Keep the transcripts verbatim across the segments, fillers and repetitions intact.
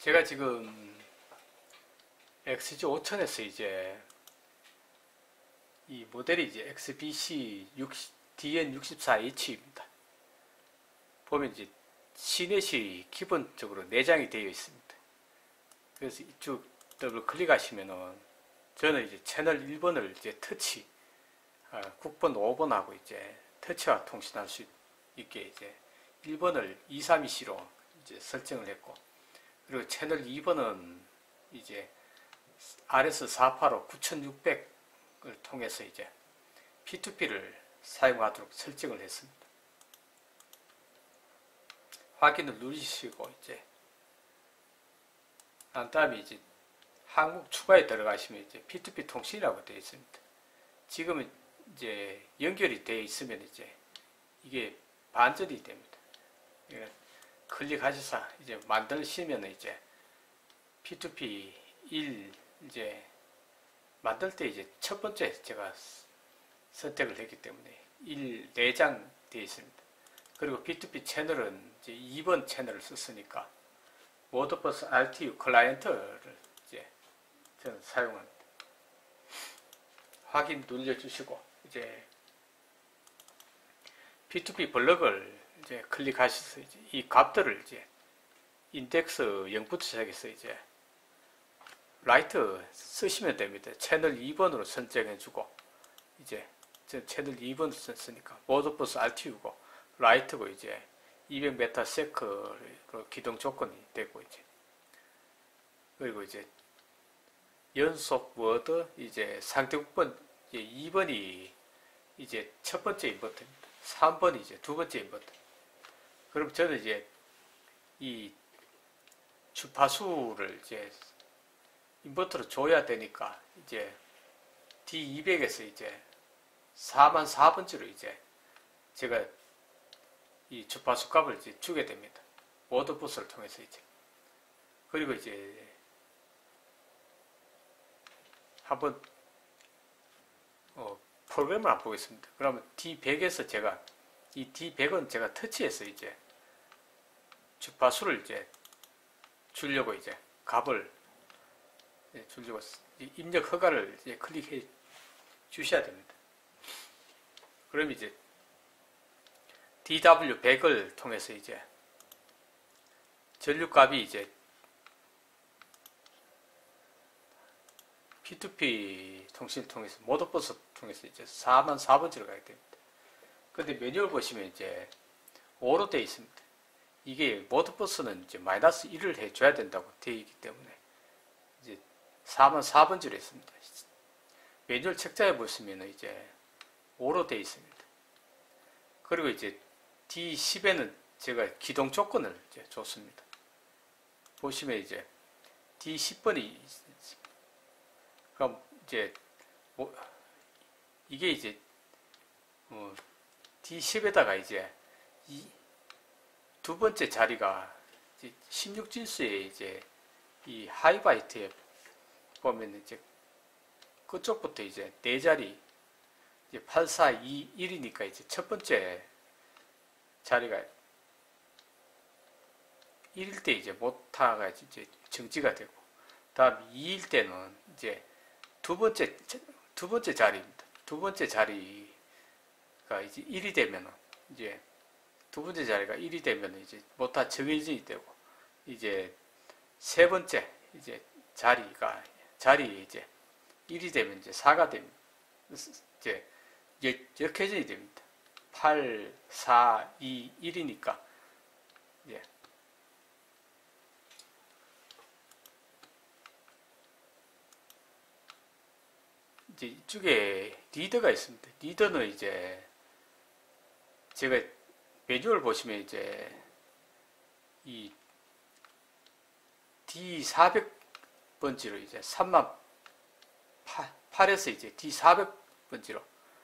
제가 지금 엑스지 오천에서 이제 이 모델이 이제 엑스비씨 디엔 육십사 에이치입니다. 보면 이제 시넷이 기본적으로 내장이 되어 있습니다. 그래서 이쪽 더블 클릭하시면은 저는 이제 채널 일 번을 이제 터치, 아, 국번 오 번하고 이제 터치와 통신할 수 있게 이제 일 번을 이삼이씨로 이제 설정을 했고, 그리고 채널 이 번은 이제 알에스 사백팔십오 구천육백을 통해서 이제 피투피를 사용하도록 설정을 했습니다. 확인을 누르시고 이제 난 다음에 이제 항목 추가에 들어가시면 이제 피투피 통신이라고 되어 있습니다. 지금은 이제 연결이 되어 있으면 이제 이게 반전이 됩니다. 클릭하셔서 이제 만드시면 이제 피투피 일 이제 만들 때 이제 첫 번째 제가 선택을 했기 때문에 일 내장 되어 있습니다. 그리고 피투피 채널은 이제 이 번 채널을 썼으니까 모드버스 알티유 클라이언트를 이제 저는 사용합니다. 확인 눌러주시고 이제 피투피 블럭을 이제 클릭하셔서 이제 이 값들을 이제 인덱스 영부터 시작해서 이제 라이트 쓰시면 됩니다. 채널 이 번으로 선정해주고 이제 채널 이 번으로 썼으니까 모드버스 알티유고 라이트고 이제 이백 메타세크로 기동 조건이 되고 이제 그리고 이제 연속 워드 이제 상대 국번 이제 이 번이 이제 첫 번째 인버터입니다. 삼 번이 이제 두 번째 인버터. 그럼 저는 이제 이 주파수를 이제 인버터로 줘야 되니까 이제 디 이백에서 이제 사만 사 번째로 이제 제가 이 주파수 값을 이제 주게 됩니다. 모드버스를 통해서 이제. 그리고 이제 한번 어, 프로그램을 한번 보겠습니다. 그러면 디 백에서 제가 이 디 백은 제가 터치해서 이제 주파수를 이제 주려고 이제 값을 주려고 입력 허가를 이제 클릭해 주셔야 됩니다. 그럼 이제 디더블유 백을 통해서 이제 전류값이 이제 피투피 통신을 통해서 모드버스 통해서 이제 사만 사 번째로 가게 됩니다. 근데 매뉴얼 보시면 이제 오로 되어 있습니다. 이게 모드버스는 이제 마이너스 일을 해줘야 된다고 되어 있기 때문에 이제 사만 사 번째로 했습니다. 매뉴얼 책자에 보시면 이제 오로 되어 있습니다. 그리고 이제 디 십에는 제가 기동 조건을 이제 줬습니다. 보시면 이제 디 십 번이 그럼 이제 뭐 이게 이제 어 디 십에다가 이제 이 두 번째 자리가 이제 십육 질수에 이제 이 하이바이트에 보면 이제 그쪽부터 이제 네 자리 이제 팔, 사, 이, 일이니까 이제 첫 번째 자리가 일일 때 이제 모타가 이제 정지가 되고, 다음 이일 때는 이제 두 번째 두 번째 자리입니다. 두 번째 자리가 이제 일이 되면은 이제 두 번째 자리가 일이 되면 이제 모타 정해진이 되고, 이제 세 번째 이제 자리가 자리 이제 일이 되면 이제 사가 됩니다. 이제 역회전이 됩니다. 팔, 사, 이, 일이니까 예. 이제 이쪽에 리더가 있습니다. 리더는 이제 제가 매뉴얼 보시면 이제 이 디 사백 번지로 이제 삼만 팔에서 이제 디 사백 번지로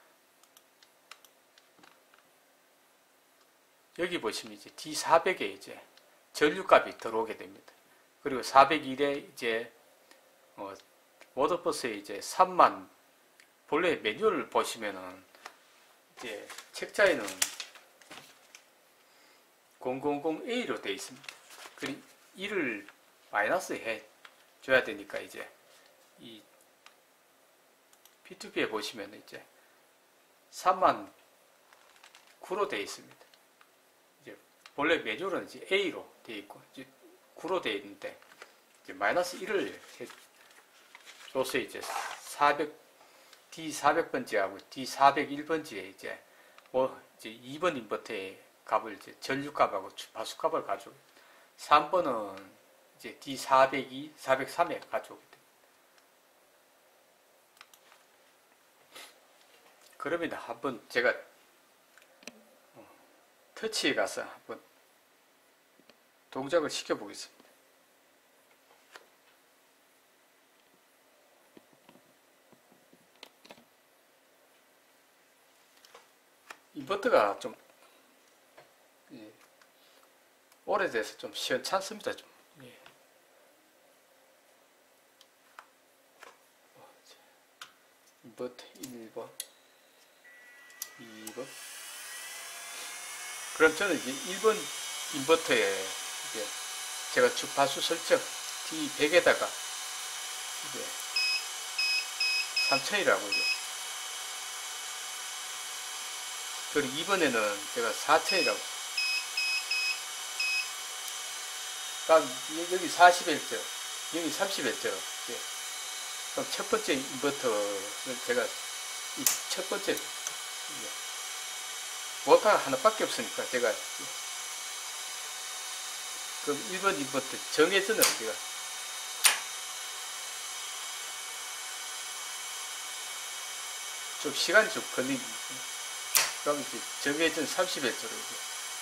여기 보시면 이제 디 사백에 이제 전류값이 들어오게 됩니다. 그리고 사백일에 이제 어, 모드버스에 이제 삼만 본래 매뉴얼을 보시면은 이제 책자에는 공공공 에이로 되어 있습니다. 그리고 일을 마이너스 해 줘야 되니까 이제 이 피투비에 보시면 이제 삼만 구로 되어 있습니다. 이제 원래 매뉴얼은 이제 A로 되어 있고 이제 구로 되어 있는데 이제 마이너스 일을 해 줘서 이제 사백 디 사백 번지하고 디 사백일 번지에 이제 뭐 이제 이 번 인버터의 값을 이제 전류값하고 주파수값을 가지고 삼 번은 이제 디 사백이, 사백삼에 가져오게 됩니다. 그러면 한번 제가 터치에 가서 한번 동작을 시켜 보겠습니다. 인버터가 좀 예, 오래돼서 좀 시원찮습니다. 좀. 예. 인버터 일 번, 이 번. 그럼 저는 이제 일 번 인버터에 이제 제가 주파수 설정 디 백에다가 이제 삼천이라고 이제. 그리고 이 번에는 제가 사천이라고. 그러니까 여기 사십 헬츠, 여기 삼십 헬츠. 예. 그럼 첫 번째 인버터는 제가 이 첫 번째 예. 모터가 하나밖에 없으니까 제가 그럼 일 번 인버터 정해서는 제가 좀 시간이 좀 걸리니 그럼 이제 정해진 삼십 헬츠로 이제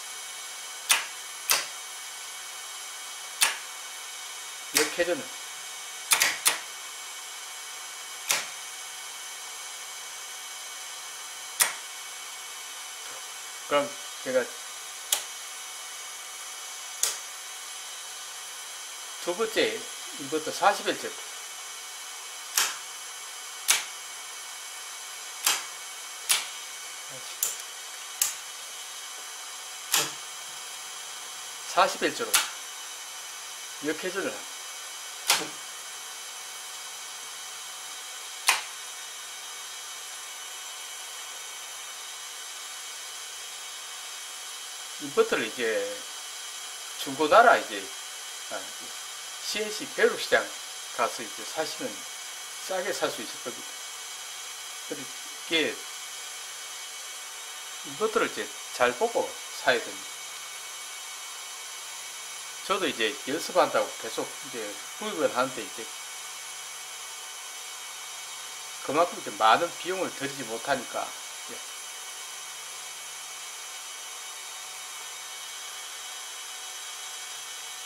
이렇게 해주는 그럼 제가 두 번째 인버터 사십 헬츠 사십 헬츠로 이렇게 해주는 인버터를 이제 중고나라 이제 씨엔씨 배로시장 가서 이제 사시면 싸게 살 수 있을 겁니다. 근데 이게 인버터를 이제 잘 보고 사야 됩니다. 저도 이제 연습한다고 계속 이제 구입을 하는데 이제 그만큼 이제 많은 비용을 들이지 못하니까